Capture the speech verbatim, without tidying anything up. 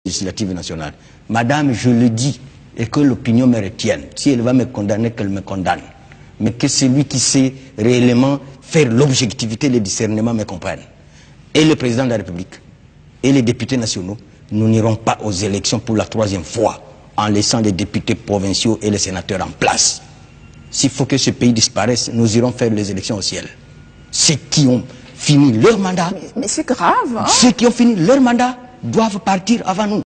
législative nationale. Madame, je le dis, et que l'opinion me retienne. Si elle va me condamner, qu'elle me condamne. Mais que celui qui sait réellement faire l'objectivité et le discernement me comprenne. Et le président de la République, et les députés nationaux, nous n'irons pas aux élections pour la troisième fois en laissant les députés provinciaux et les sénateurs en place. S'il faut que ce pays disparaisse, nous irons faire les élections au ciel. Ceux qui ont fini leur mandat, mais, mais c'est grave, hein? Ceux qui ont fini leur mandat doivent partir avant nous.